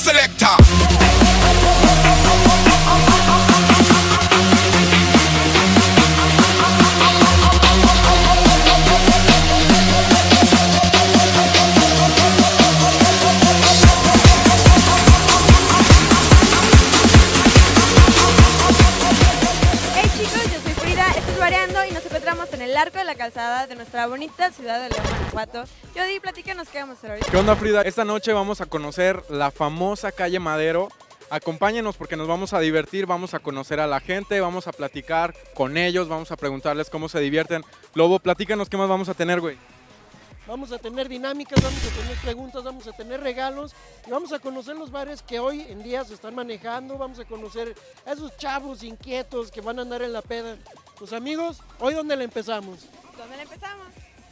selector. En el arco de la calzada de nuestra bonita ciudad de León, Guanajuato. Jody, platícanos qué vamos a hacer ahorita. ¿Qué onda, Frida? Esta noche vamos a conocer la famosa calle Madero. Acompáñenos porque nos vamos a divertir, vamos a conocer a la gente, vamos a platicar con ellos, vamos a preguntarles cómo se divierten. Lobo, platícanos qué más vamos a tener, güey. Vamos a tener dinámicas, vamos a tener preguntas, vamos a tener regalos y vamos a conocer los bares que hoy en día se están manejando, vamos a conocer a esos chavos inquietos que van a andar en la peda. Pues amigos, ¿hoy dónde le empezamos? ¿Dónde le empezamos?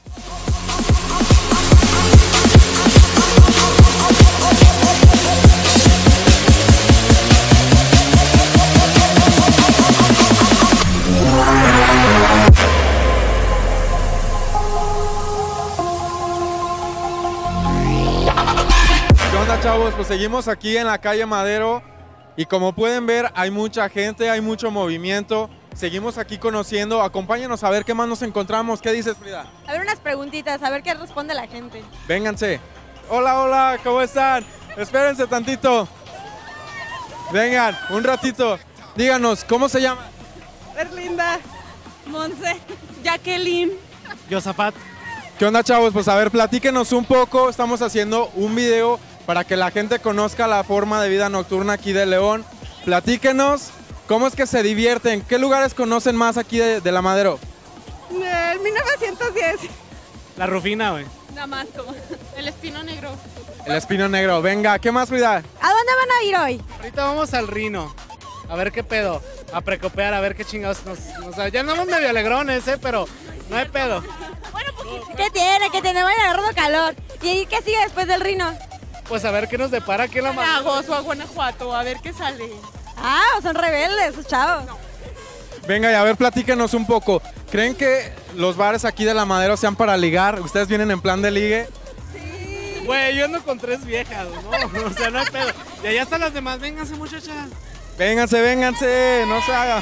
¿Qué onda, chavos? Pues seguimos aquí en la calle Madero y como pueden ver hay mucha gente, hay mucho movimiento. Seguimos aquí conociendo, acompáñenos a ver qué más nos encontramos. ¿Qué dices, Frida? A ver unas preguntitas, a ver qué responde la gente. Vénganse. Hola, hola, ¿cómo están? Espérense tantito. Vengan, un ratito. Díganos, ¿cómo se llama? Erlinda, Monse, Jacqueline, Josafat. ¿Qué onda, chavos? Pues a ver, platíquenos un poco. Estamos haciendo un video para que la gente conozca la forma de vida nocturna aquí de León. Platíquenos. ¿Cómo es que se divierten? ¿Qué lugares conocen más aquí de la Madero? el 1910. La Rufina, güey. Nada más como el Espino Negro. El Espino Negro. Venga, ¿qué más, Frida? ¿A dónde van a ir hoy? Ahorita vamos al Rino. A ver qué pedo. A precopear, a ver qué chingados nos... Ya andamos medio alegrones, pero no hay pedo. Bueno, ¿qué tiene? ¿Qué tiene? Vayan agarrando calor. ¿Y ahí qué sigue después del Rino? Pues a ver qué nos depara aquí en la Madero. Lagos o a Guanajuato, a ver qué sale. Ah, son rebeldes esos chavos. Venga, y a ver, platíquenos un poco. ¿Creen que los bares aquí de la Madero sean para ligar? ¿Ustedes vienen en plan de ligue? Güey, yo ando con 3 viejas, ¿no? O sea, no hay pedo. Y allá están las demás. Vénganse, muchachas. Vénganse, vénganse, no se haga.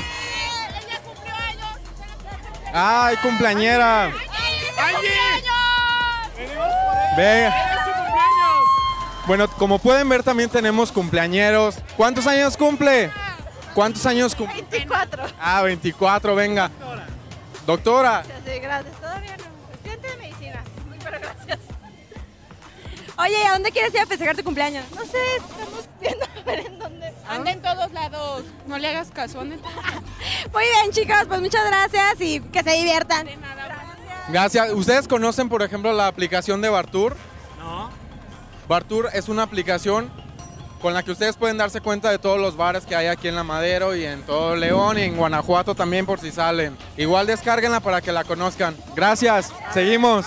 ¡Ay, cumpleañera! ¡Angie! ¡Venimos por ella! Venga. ¡Es su cumpleaños! Bueno, como pueden ver también tenemos cumpleañeros. ¿Cuántos años cumple? ¿Cuántos años cumple? 24. Ah, 24, venga. Doctora. Sí, gracias. Todavía no. Estudiante de medicina. Muy pero gracias. Oye, ¿a dónde quieres ir a festejar tu cumpleaños? No sé, estamos viendo a ver en dónde. Anda en todos lados. No le hagas caso, anda en todos lados. Muy bien, chicos, pues muchas gracias y que se diviertan. De nada. Gracias. ¿Ustedes conocen, por ejemplo, la aplicación de Bartour? No. Bartour es una aplicación con la que ustedes pueden darse cuenta de todos los bares que hay aquí en La Madero y en todo León y en Guanajuato también por si salen. Igual descárguenla para que la conozcan. Gracias. Seguimos.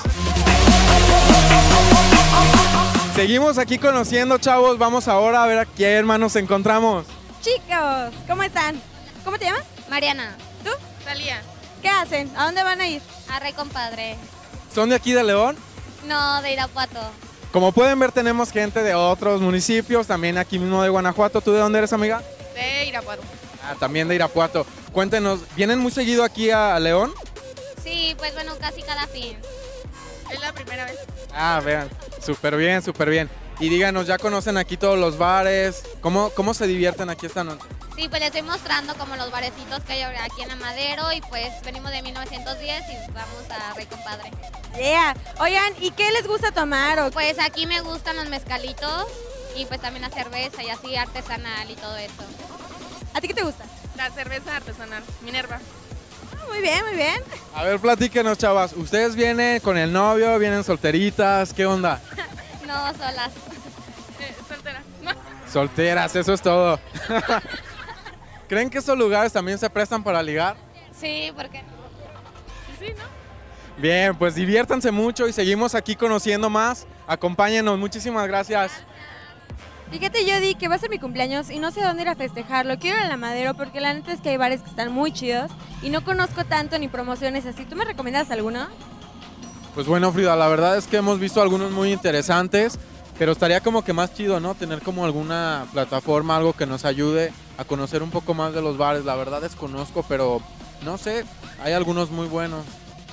Seguimos aquí conociendo, chavos. Vamos ahora a ver a qué hermanos encontramos. Chicos, ¿cómo están? ¿Cómo te llamas? Mariana, ¿Tú? Talía. ¿Qué hacen? ¿A dónde van a ir? a Rey Compadre. ¿Son de aquí de León? No, de Irapuato. Como pueden ver, tenemos gente de otros municipios, también aquí mismo de Guanajuato. ¿Tú de dónde eres, amiga? De Irapuato. Ah, también de Irapuato. Cuéntenos, ¿vienen muy seguido aquí a León? Sí, pues bueno, casi cada fin. Es la primera vez. Ah, vean, súper bien, súper bien. Y díganos, ¿ya conocen aquí todos los bares? ¿Cómo se divierten aquí esta noche? Sí, pues les estoy mostrando como los barecitos que hay aquí en la Madero y pues venimos de 1910 y vamos a Rey Compadre. Yeah. Oigan, ¿y qué les gusta tomar? O... Pues aquí me gustan los mezcalitos y pues también la cerveza y así artesanal y todo eso. ¿A ti qué te gusta? La cerveza artesanal, Minerva. Muy bien, muy bien. A ver, platíquenos, chavas. ¿Ustedes vienen con el novio? ¿Vienen solteritas? ¿Qué onda? No, solas. Soltera. Solteras, eso es todo. ¿Creen que estos lugares también se prestan para ligar? Sí, porque Sí, ¿no? Bien, pues diviértanse mucho y seguimos aquí conociendo más. Acompáñenos, muchísimas gracias. Fíjate, Jody, que va a ser mi cumpleaños y no sé dónde ir a festejarlo. Quiero ir a La Madero porque la neta es que hay bares que están muy chidos y no conozco tanto ni promociones así. ¿Tú me recomiendas alguno? Pues bueno, Frida, la verdad es que hemos visto algunos muy interesantes. Pero estaría como que más chido, ¿no? Tener como alguna plataforma, algo que nos ayude a conocer un poco más de los bares. La verdad desconozco, pero no sé, hay algunos muy buenos.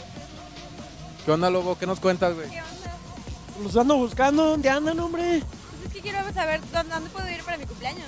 ¿Qué onda, Lobo? ¿Qué nos cuentas, güey? ¿Qué onda? Los ando buscando, ¿dónde andan, hombre? Pues es que quiero saber dónde puedo ir para mi cumpleaños.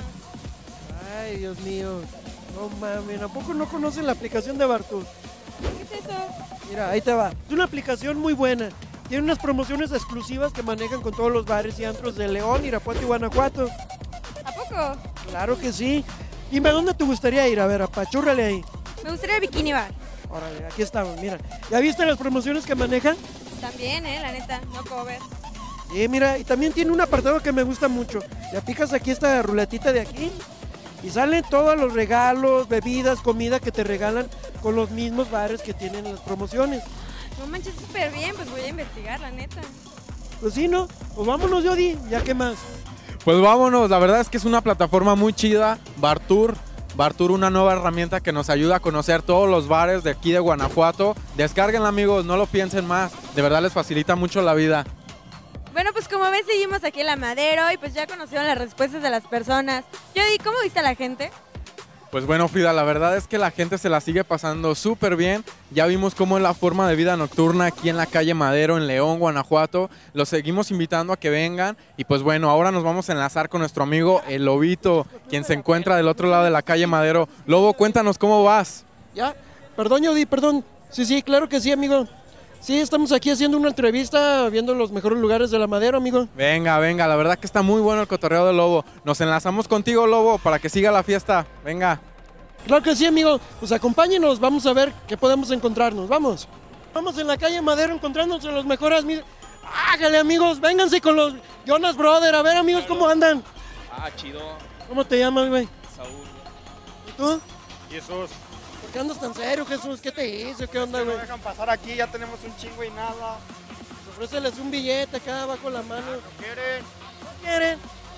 Ay, Dios mío. No mames, ¿a poco no conocen la aplicación de Bartur? ¿Qué es eso? Mira, ahí te va. Es una aplicación muy buena. Tiene unas promociones exclusivas que manejan con todos los bares y antros de León, Irapuato y Guanajuato. ¿A poco? Claro que sí. Dime, ¿a dónde te gustaría ir? A ver, apachúrrale ahí. Me gustaría el Bikini Bar. Órale, aquí estamos, mira. ¿Ya viste las promociones que manejan? También, la neta, no cover. Sí, mira, y también tiene un apartado que me gusta mucho. Ya picas aquí esta ruletita de aquí y salen todos los regalos, bebidas, comida que te regalan con los mismos bares que tienen las promociones. No manches, súper bien, pues voy a investigar, la neta. Pues sí, ¿no? Pues vámonos, Yodi, ya que más. Pues vámonos, la verdad es que es una plataforma muy chida, Bartur. Bartur, una nueva herramienta que nos ayuda a conocer todos los bares de aquí de Guanajuato. Descárguenla, amigos, no lo piensen más. De verdad les facilita mucho la vida. Bueno, pues como ven, seguimos aquí en La Madero y pues ya conocieron las respuestas de las personas. Jody, ¿cómo viste a la gente? Pues bueno, Frida, la verdad es que la gente se la sigue pasando súper bien. Ya vimos cómo es la forma de vida nocturna aquí en la calle Madero, en León, Guanajuato. Los seguimos invitando a que vengan. Y pues bueno, ahora nos vamos a enlazar con nuestro amigo El Lobito, quien se encuentra del otro lado de la calle Madero. Lobo, cuéntanos cómo vas. ¿Ya? Perdón, Yodi, perdón. Sí, claro que sí, amigo. Sí, estamos aquí haciendo una entrevista, viendo los mejores lugares de La Madero, amigo. Venga, la verdad que está muy bueno el cotorreo del Lobo. Nos enlazamos contigo, Lobo, para que siga la fiesta. Venga. Claro que sí, amigo. Pues acompáñenos, vamos a ver qué podemos encontrarnos. Vamos. Vamos en la calle Madero encontrándonos en los mejores. Hágale, amigos, vénganse con los Jonas Brother. A ver, amigos, ¿cómo andan? Chido. ¿Cómo te llamas, güey? Saúl. ¿Y tú? Jesús. ¿Por qué andas tan serio, Jesús? ¿Qué te hizo? ¿Qué onda, güey? No dejan pasar aquí, ya tenemos un chingo y nada. Ofréceles un billete acá abajo la mano. ¿No quieren? ¿No quieren?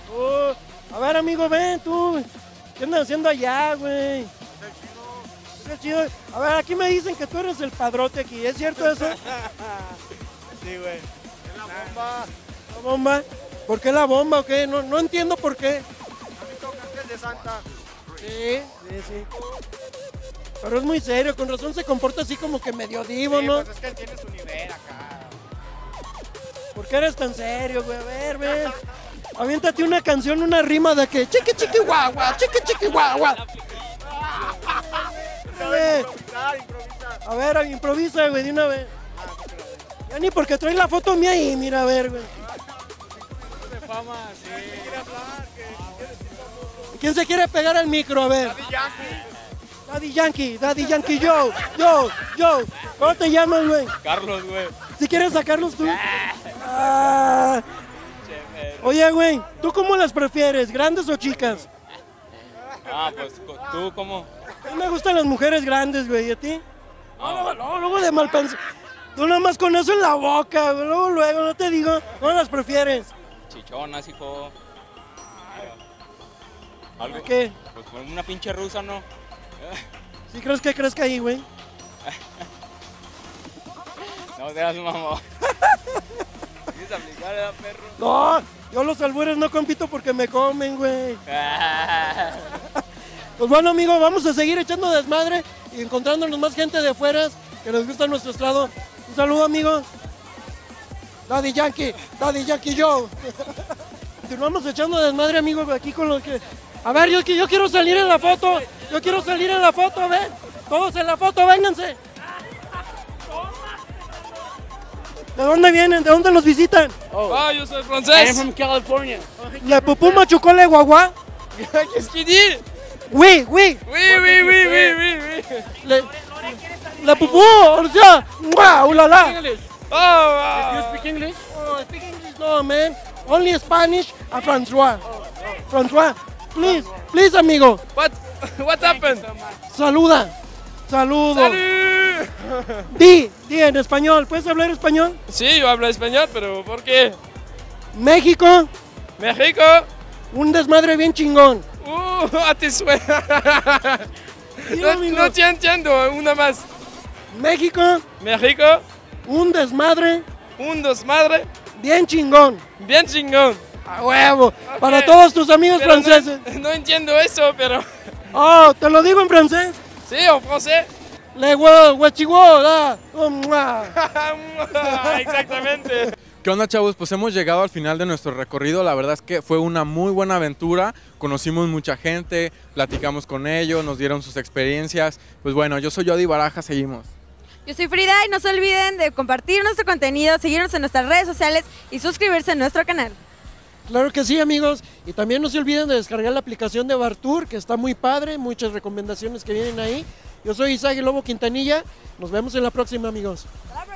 A ver, amigo, ven tú. ¿Qué andas haciendo allá, güey? Es el chido. A ver, aquí me dicen que tú eres el padrote aquí. ¿Es cierto eso? Sí, güey. Es la bomba. ¿La bomba? ¿Por qué la bomba o qué? No entiendo por qué. Antes de Santa. Sí. Pero es muy serio, con razón se comporta así como que medio divo, ¿no? Pues es que él tiene su nivel acá. ¿Por qué eres tan serio, güey? A ver, ven. Aviéntate una canción, una rima de que chiqui chiqui guagua, chiqui chiqui guagua. A ver, improvisa, güey, de una vez. Ya ni porque trae la foto mía ahí, mira, a ver, güey. De fama, sí. ¿Quiere hablar? ¿Quién se quiere pegar al micro? A ver. Daddy Yankee, yo. ¿Cómo te llamas, güey? Carlos, güey. ¿Si quieres sacarlos tú? Ah. Oye, güey, ¿tú cómo las prefieres, grandes o chicas? Pues tú, ¿cómo? A mí me gustan las mujeres grandes, güey, ¿y a ti? Luego de mal pensar. Tú nada más con eso en la boca, güey, luego, no te digo, ¿cómo las prefieres? Chichonas, hijo. ¿Algo? ¿Qué? Pues con una pinche rusa, ¿no? ¿Sí crees que crezca ahí, güey? No seas mamá. ¿Quieres aplicar, perro? No, yo los albures no compito porque me comen, güey. Pues bueno, amigo, vamos a seguir echando desmadre y encontrándonos más gente de afuera que les gusta nuestro estrado. Un saludo, amigo. Daddy Yankee, yo. Continuamos echando desmadre, amigo, aquí con los que... A ver, yo quiero salir en la foto. A ver. Todos en la foto, vénganse. ¿De dónde vienen? ¿De dónde los visitan? Yo soy francés. I'm from California. ¿Le pupú machucó le guagua? Qu'est-ce qu'il dit? Oui. Oui. Le pupú, o sea, ¡guau, ulala! Oh, You speak English? Oh, speak English, no, man. Only Spanish and François. François, please, amigo. What happened? Saludo. Salut. Di en español. ¿Puedes hablar español? Sí, yo hablo español, pero ¿por qué? México, México. un desmadre bien chingón. A ti suena. No te entiendo, una más. México, México, un desmadre un desmadre bien chingón. bien chingón. ¡A huevo! Para todos tus amigos Pero franceses. No entiendo eso, pero... Oh, te lo digo en francés. Sí, en francés. Le huechihuo, da. Oh, mua. Exactamente. ¿Qué onda, chavos? Pues hemos llegado al final de nuestro recorrido. La verdad es que fue una muy buena aventura. Conocimos mucha gente, platicamos con ellos, nos dieron sus experiencias. Pues bueno, yo soy Jody Baraja, seguimos. Yo soy Frida y no se olviden de compartir nuestro contenido, seguirnos en nuestras redes sociales y suscribirse a nuestro canal. Claro que sí, amigos. Y también no se olviden de descargar la aplicación de Bartour, que está muy padre, muchas recomendaciones que vienen ahí. Yo soy Isaac el Lobo Quintanilla. Nos vemos en la próxima, amigos. Hasta la próxima.